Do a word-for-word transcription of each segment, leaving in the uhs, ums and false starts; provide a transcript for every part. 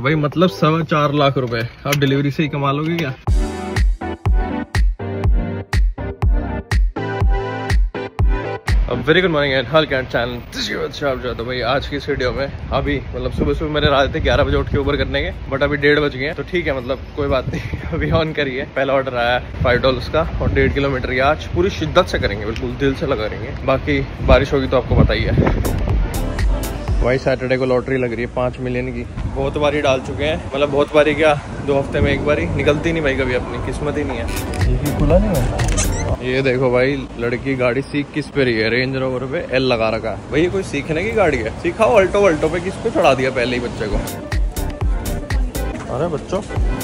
तो भाई मतलब सवा चार लाख रुपए आप डिलीवरी से ही कमा लोगे क्या? वेरी गुड मॉर्निंग एंड हल कैंट चैनल। तो भाई आज की इस वीडियो में अभी मतलब सुबह सुबह मेरे रात थे ग्यारह बजे उठ के ऊबर करने के, बट अभी डेढ़ बज गए हैं तो ठीक है, मतलब कोई बात नहीं। अभी ऑन करिए। पहला ऑर्डर आया फाइव डॉलर्स का और डेढ़ किलोमीटर की आज पूरी शिद्दत से करेंगे, बिल्कुल दिल से लगा रहेंगे। बाकी बारिश होगी तो आपको बताइए। भाई सैटरडे को लॉटरी लग रही है पाँच मिलियन की। बहुत बारी डाल चुके हैं, मतलब बहुत बारी क्या, दो हफ्ते में एक बारी निकलती नहीं भाई कभी, अपनी किस्मत ही नहीं है। ये खुला नहीं है। ये देखो भाई लड़की गाड़ी सीख किस पे रही है, रेंज रोवर पे एल लगा रखा है। भाई ये कोई सीखने की गाड़ी है? सिखाओ अल्टो वल्टो पे, किसको चढ़ा दिया पहले ही बच्चे को। अरे बच्चों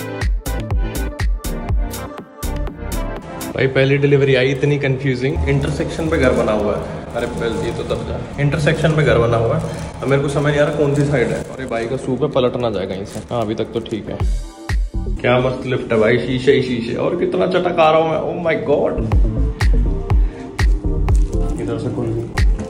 भाई पहली डिलीवरी आई इतनी कंफ्यूजिंग। इंटरसेक्शन पे घर बना हुआ है। अरे पहले ये तो दब जा। इंटरसेक्शन पे घर बना हुआ है, अब मेरे को समझ नहीं आ रहा कौन सी साइड है। अरे भाई का सूप है, पलट ना जाए कहीं से। हाँ अभी तक तो ठीक है। क्या मस्त लिफ्ट है भाई, शीशे ही शीशे, और कितना चटक आ रहा हूँ मैं। Oh my God. इधर से खुल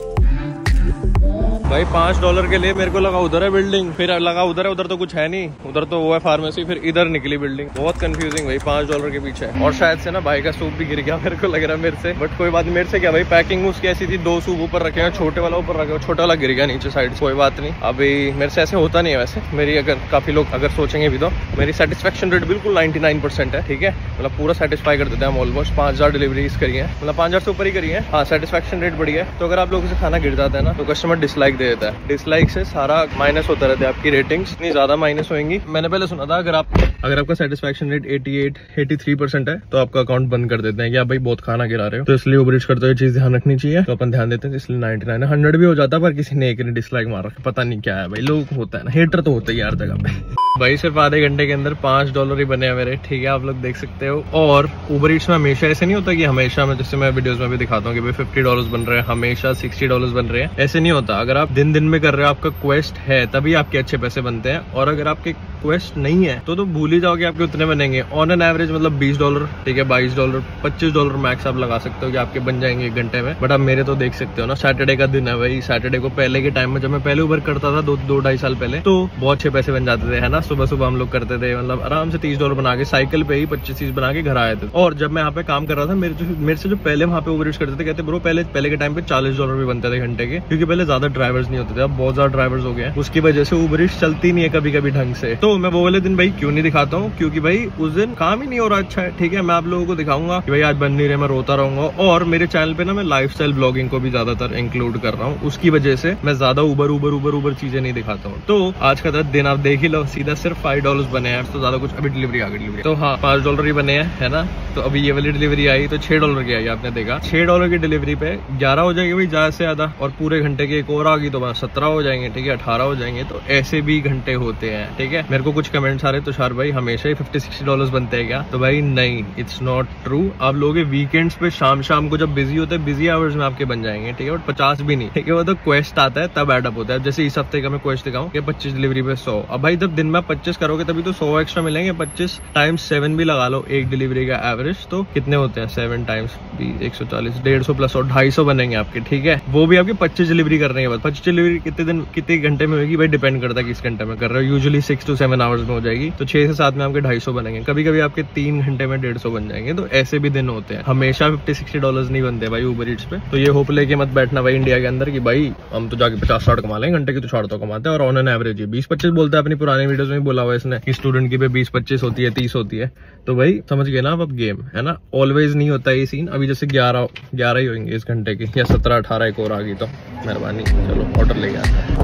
भाई पाँच डॉलर के लिए मेरे को लगा उधर है बिल्डिंग, फिर लगा उधर है, उधर तो कुछ है नहीं, उधर तो वो है फार्मेसी, फिर इधर निकली बिल्डिंग। बहुत कंफ्यूजिंग भाई, पाँच डॉलर के पीछे। और शायद से ना भाई का सूप भी गिर गया मेरे को लग रहा है मेरे से, बट कोई बात नहीं। मेरे से क्या भाई, पैकिंग उसकी ऐसी थी, दो सूप ऊपर रखे हैं, छोटे वाला ऊपर रखे, छोटा वाला गिर गया नीचे साइड से। कोई बात नहीं, अभी मेरे से ऐसे होता नहीं है वैसे। मेरी अगर काफी लोग अगर सोचेंगे भी तो मेरी सेटिस्फेक्शन रेट बिल्कुल नाइन्टी नाइन परसेंट है, ठीक है। मतलब पूरा सेटिस्फाई कर देते हैं हम। ऑलमोस्ट पाँच हजार डिलीवरीज करी है, मतलब पाँच हजार से ऊपर ही करी है। हाँ सेटिस्फेक्शन रेट बढ़िया है। तो अगर आप लोगों से खाना गिर जाता है ना तो कस्टमर डिसलाइक दे देता है। डिसलाइक से सारा माइनस होता रहता है, आपकी रेटिंग्स इतनी ज्यादा माइनस होंगी। मैंने पहले सुना था अगर आप अगर आपका सेटिस्फेक्शन रेट अठासी तिरासी परसेंट है तो आपका अकाउंट बंद कर देते हैं कि आप भाई बहुत खाना गिरा रहे हो। तो इसलिए ओवरेज करते हुए चीज ध्यान रखनी चाहिए, तो अपन ध्यान देते हैं। इसलिए नाइन्टी नाइन हंड्रेड भी हो जाता है, पर किसी ने एक ने डिसलाइक मार रखा, पता नहीं क्या है भाई। लोग होता है ना, हेटर तो होता ही यार जगह पे। भाई सिर्फ आधे घंटे के अंदर पांच डॉलर ही बने हैं मेरे, ठीक है, आप लोग देख सकते हो। और उबर ईट्स में हमेशा ऐसे नहीं होता कि हमेशा मैं, जैसे मैं वीडियोस में भी दिखाता हूँ कि भाई फिफ्टी डॉलर बन रहे हैं, हमेशा सिक्सटी डॉलर बन रहे हैं, ऐसे नहीं होता। अगर आप दिन दिन में कर रहे हो, आपका क्वेस्ट है, तभी आपके अच्छे पैसे बनते हैं। और अगर आपके क्वेस्ट नहीं है तो तो भूल ही जाओगे आपके उतने बनेंगे। ऑन एन एवरेज मतलब बीस डॉलर, ठीक है, बाईस डॉलर, पच्चीस डॉलर मैक्स आप लगा सकते हो कि आपके बन जाएंगे एक घंटे में। बट आप मेरे तो देख सकते हो ना, सैटरडे का दिन है भाई। सैटरडे को पहले के टाइम में जब मैं पहले उबर करता था, दो दो ढाई साल पहले, तो बहुत अच्छे पैसे बन जाते थे, है ना। सुबह सुबह हम लोग करते थे, मतलब आराम से तीस डॉलर बना के साइकिल पे ही पच्चीस तीस बना के घर आए थे। और जब मैं यहाँ पे काम कर रहा था, मेरे जो मेरे से जो पहले वहाँ पे उबर यूज करते थे, कहते ब्रो पहले पहले के टाइम पे चालीस डॉलर भी बनते थे घंटे के, क्योंकि पहले ज्यादा ड्राइवर्स नहीं होते थे। अब बहुत ज्यादा ड्राइवर्स हो गए, उसकी वजह से उबर ईट्स चलती नहीं है कभी कभी ढंग से। तो मैं वो वाले दिन भाई क्यों नहीं दिखाता हूँ, क्योंकि भाई उस दिन काम ही नहीं हो रहा अच्छा है, ठीक है। मैं आप लोगों को दिखाऊंगा कि भाई आज बन नहीं रहे, मैं रोता रहूंगा। और मेरे चैनल पे ना मैं लाइफस्टाइल ब्लॉगिंग को भी ज्यादातर इंक्लूड कर रहा हूँ, उसकी वजह से मैं ज्यादा उबर उबर उबर उबर चीजें नहीं दिखाता हूँ। तो आज का दिन आप देख ही लो, सीधा सिर्फ फाइव डॉलर बने हैं, तो ज्यादा कुछ। अभी डिलीवरी आ गई, डिलीवरी तो हाँ पांच डॉलर ही बने हैं, है ना। तो अभी ये वाली डिलीवरी आई तो छह डॉलर की आई, आपने देखा। छह डॉलर की डिलीवरी पे ग्यारह हो जाएगी भाई ज्यादा से ज्यादा, और पूरे घंटे की एक और आ गई तो सत्रह हो जाएंगे, ठीक है, अठारह हो जाएंगे। तो ऐसे भी घंटे होते हैं, ठीक है। मेरे को कुछ कमेंट्स आ रहे तो शार भाई हमेशा ही फिफ्टी सिक्सटी डॉलर बनते हैं क्या? तो भाई नहीं, इट्स नॉट ट्रू। आप लोगों के वीकेंड्स पे शाम शाम को जब बिजी होते हैं, बिजी आवर्स में आपके बन जाएंगे, ठीक है। बट पचास भी नहीं, ठीक है, वो तो क्वेस्ट आता है तब एडअप होता है। जैसे इस हफ्ते का मैं क्वेस्ट दिखाऊं कि पच्चीस डिलीवरी पे सौ। अब भाई जब दिन में पच्चीस करोगे तभी तो सौ एक्स्ट्रा मिलेंगे। पच्चीस टाइम्स सेवन भी लगा लो एक डिलीवरी का एवरेज, तो कितने होते हैं? सेवन टाइम्स भी एक सौ चालीस, डेढ़ सौ प्लस और ढाई सौ बनेंगे आपके, ठीक है। वो भी आपके पच्चीस डिलीवरी करने के बाद। पच्चीस डिलीवरी कितने दिन कितने घंटे में होगी भाई, डिपेंड करता है किस घंटे में कर रहे हो। Usually six to seven hours में हो जाएगी, तो छह से सात में आपके ढाई सौ बनेंगे। कभी कभी आपके तीन घंटे में डेढ़ सौ बन जाएंगे। तो ऐसे भी दिन होते हैं, हमेशा फिफ्टी सिक्सटी डॉलर नहीं बनते भाई उबर ईट्स पे। तो ये होप लेके मत बैठना भाई इंडिया के अंदर कि भाई हम तो जाके पचास साठ कमा लेंगे घंटे की, तो साठ तो कमाते हैं। और ऑन एन एवरेज बीस पच्चीस बोलते हैं। अपनी पुरानी वीडियोस में बोला हुआ इसने कि स्टूडेंट की पे बीस पच्चीस होती है, तीस होती है। तो भाई समझ गए ना आप, अब गेम है ना, ऑलवेज नहीं होता ये सीन। अभी जैसे ग्यारह ग्यारह ही होंगे इस घंटे की, या सत्रह अठारह एक और आ गई तो मेहरबानी। चलो ऑर्डर ले गया।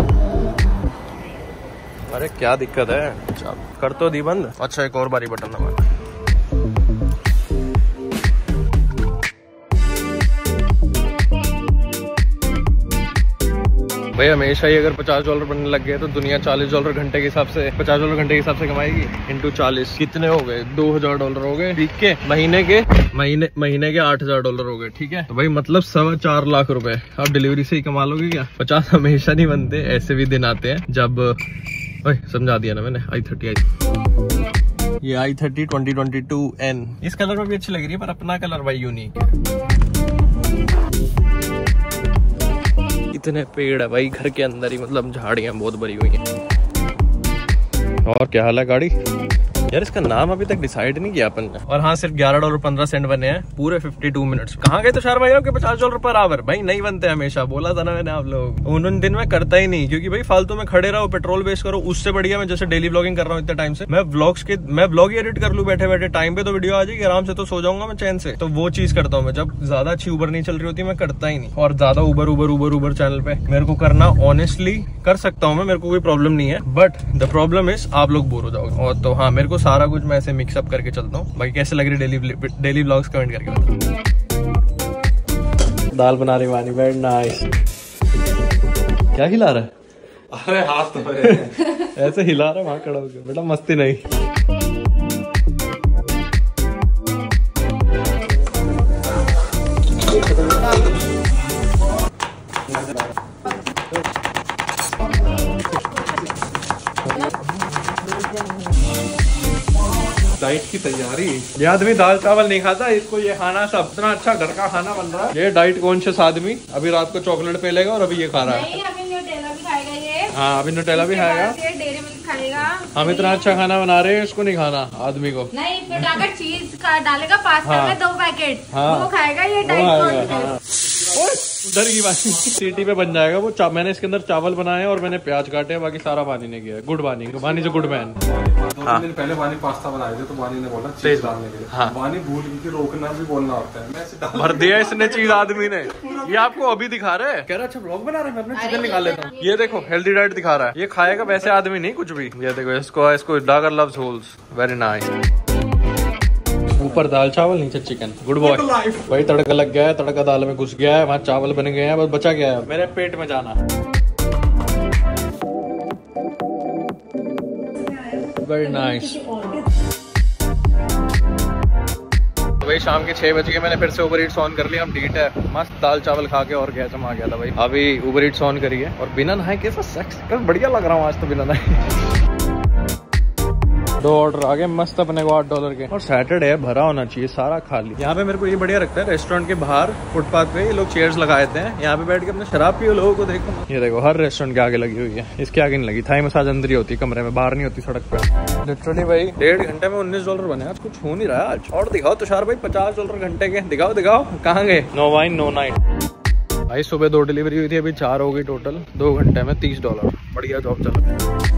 अरे क्या दिक्कत है, कर तो दी बंद। अच्छा एक और बारी बटन दबाना। भाई हमेशा ही अगर पचास डॉलर बनने लग गए तो दुनिया चालीस डॉलर घंटे के हिसाब से, पचास डॉलर घंटे के हिसाब से कमाएगी। इंटू चालीस कितने हो गए? दो हजार डॉलर हो गए वीक के। महीने के महीने महीने के आठ हजार डॉलर हो गए, ठीक है। तो भाई मतलब सवा चार लाख रुपए आप डिलीवरी से ही कमा लोगे क्या? पचास हमेशा नहीं बनते, ऐसे भी दिन आते हैं जब, ओए समझा दिया ना मैंने। आई थर्टी आई ये i thirty twenty twenty two N इस कलर में भी अच्छी लग रही है, पर अपना कलर भाई यूनिक है। इतने पेड़ है भाई घर के अंदर ही, मतलब झाड़ियां बहुत बड़ी हुई हैं। और क्या हाल है गाड़ी? यार इसका नाम अभी तक डिसाइड नहीं किया अपन ने। और हाँ, सिर्फ ग्यारह डॉलर पंद्रह सेंट बने हैं पूरे बावन मिनट्स। कहाँ गए तुषार भाई के पचास डॉलर पर आवर? भाई नहीं बनते हमेशा, बोला था ना मैंने आप लोग। उन उन दिन में करता ही नहीं, क्योंकि भाई फालतू में खड़े रहो, पेट्रोल वेस्ट करो। उससे बढ़िया मैं जैसे डेली ब्लॉगिंग कर रहा हूँ इतने टाइम से, मैं व्लॉग्स के मैं ब्लॉग ही एडिट कर लूँ बैठे बैठे। टाइम पे तो वीडियो आ जाएगी आराम से, तो सो जाऊंगा मैं चैन से। तो वो चीज करता हूँ मैं। जब ज्यादा अच्छी उबर नहीं चल रही होती मैं करता ही नहीं। और ज्यादा उबर उबर उबर उबर चैनल पे मेरे को करना ऑनेस्टली कर सकता हूँ मैं, मेरे को कोई प्रॉब्लम नहीं है। बट द प्रॉब्लम इज आप लोग बोर हो जाओगे। और तो हाँ, मेरे को सारा कुछ मैं ऐसे मिक्सअप करके चलता हूँ। बाकी कैसे लग रही डेली डेली व्लॉग्स कमेंट करके बताओ। दाल बना रही वानी, वेरी नाइस। क्या हिला रहा है? अरे हाथ तो ऐसे हिला रहा है वहां खड़ा होकर, बेटा मस्ती नहीं। डाइट की तैयारी। ये आदमी दाल चावल नहीं खाता, इसको ये खाना सब इतना अच्छा घर का खाना बन रहा है। ये डाइट कॉन्शियस आदमी अभी रात को चॉकलेट पे लेगा और अभी ये खा रहा है। नहीं, अभी न्यूटेला भी खाएगा ये। हाँ, अभी न्यूटेला भी खाएगा, डेयरी मिल्क खाएगा। हम इतना अच्छा खाना बना रहे हैं, इसको नहीं खाना आदमी को। नहीं, फिर अगर चीज डालेगा पास्ता हाँ। में दो पैकेट, हाँ। वो खाएगा। ये वो डाइट आएगा, कॉन्शियस। हाँ। डर की बात। सीटी पे बन जाएगा वो। मैंने इसके अंदर चावल बनाए और मैंने प्याज काटे, बाकी सारा वानी ने किया है। गुड वानी, वानी जो गुड मैन। दो तीन दिन पहले वानी पास्ता बनाए थे, तो वानी ने बोला चीज डालने के लिए। हाँ। वानी भूल गई कि रोकना भी बोलना होता है। मैं ऐसे डाल भर दिया इसने चीज आदमी ने। ये आपको अभी दिखा रहे हैं, कह रहा अच्छा ब्लॉग बना रहे हैं, मैं अपना चिकन निकाल लेता हूँ। ये देखो हेल्दी डाइट दिखा रहा है। ये खाएगा वैसे आदमी नहीं कुछ भी। ये देखो इसको इसको डागर लव्स होल्स, वेरी नाइस। ऊपर दाल चावल, नीचे चिकन। Good boy. भाई तड़का लग गया है, तड़का दाल में घुस गया है, वहाँ चावल बन गए हैं, बस बचा गया है मेरे पेट में जाना। Very nice. भाई शाम के छह बज गए, मैंने फिर से उबर ईट्स ऑन कर लिया। हम डीट है, मस्त दाल चावल खा के और गैस में आ गया था भाई। अभी उबर ईट्स ऑन करिए और बिना नहाए कैसा सेक्स बढ़िया लग रहा हूँ आज तो बिना नहाए। दो ऑर्डर आ गए मस्त अपने को आठ डॉलर के। और सैटरडे है, भरा होना चाहिए, सारा खाली। यहाँ पे मेरे को ये बढ़िया लगता है, रेस्टोरेंट के बाहर फुटपाथ पे ये लोग चेयर्स लगाए थे, यहाँ पे बैठ के अपने शराब पियो। लोगों को देखो, ये देखो हर रेस्टोरेंट के आगे लगी हुई है। इसके आगे नहीं लगी। थाई मसाज अंदर ही होती है कमरे में, बाहर नहीं होती सड़क पे। लिटरली भाई डेढ़ घंटे में उन्नीस डॉलर बने। आज कुछ हो नहीं रहा है आज। और दिखाओ तुषार भाई, पचास डॉलर घंटे के दिखाओ दिखाओ। कहाँ गए? No wine no night. भाई सुबह दो डिलीवरी हुई थी, अभी चार हो गई टोटल। दो घंटे में तीस डॉलर। बढ़िया जॉब चल रहा है।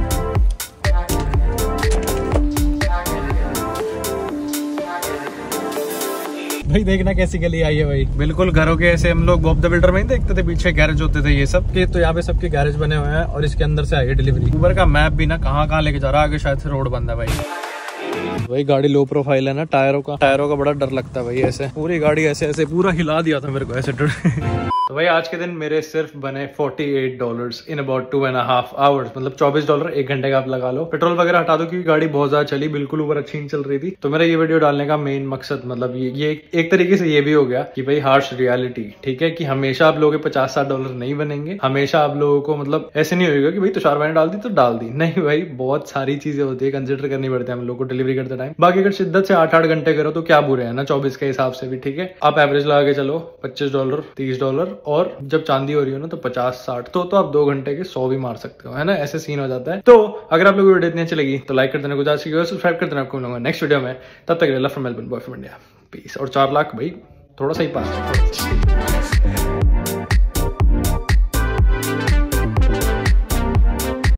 भाई देखना कैसी गली आई है भाई। बिल्कुल घरों के ऐसे हम लोग बॉब द बिल्डर में ही देखते थे, पीछे गैरेज होते थे ये सब के। तो यहाँ पे सबके गैरेज बने हुए हैं और इसके अंदर से आई है डिलीवरी। उबर का मैप भी ना कहाँ कहाँ लेके जा रहा है, आगे शायद से रोड बंद है भाई। भाई गाड़ी लो प्रोफाइल है ना, टायरों का टायरों का बड़ा डर लगता है भाई। ऐसे पूरी गाड़ी ऐसे ऐसे पूरा हिला दिया था मेरे को ऐसे डर। तो भाई आज के दिन मेरे सिर्फ बने अड़तालीस dollars in about two and half hours. मतलब चौबीस डॉलर एक घंटे का आप लगा लो। पेट्रोल वगैरह हटा दो क्योंकि गाड़ी बहुत ज्यादा चली, बिल्कुल ऊपर अच्छी नहीं चल रही थी। तो मेरा ये वीडियो डालने का मेन मकसद मतलब ये, ये एक तरीके से ये भी हो गया कि भाई हार्श रियलिटी, ठीक है, कि हमेशा आप लोगों के पचास साठ डॉलर नहीं बनेंगे। हमेशा आप लोगों को मतलब ऐसे नहीं होगा कि भाई तुषार भाई ने डाल दी तो डाल दी। नहीं भाई, बहुत सारी चीजें होती है, कंसिडर करनी पड़ती है हम लोग को डिलीवरी करते टाइम। बाकी अगर शिद्दत से आठ आठ घंटे करो तो क्या बुरे है ना, चौबीस के हिसाब से भी ठीक है। आप एवरेज लगा के चलो पच्चीस डॉलर तीस डॉलर, और जब चांदी हो रही हो ना तो पचास साठ, तो तो आप दो घंटे के सौ भी मार सकते हो, है ना। ऐसे सीन हो जाता है। तो अगर आप लोगों को वीडियो इतनी अच्छी लगी तो लाइक कर देना, गुजारिश की सब्सक्राइब कर देना। आपको मिलूंगा नेक्स्ट वीडियो में, तब तक love from Melbourne, boy from India, peace. और चार लाख भाई थोड़ा सा ही पास।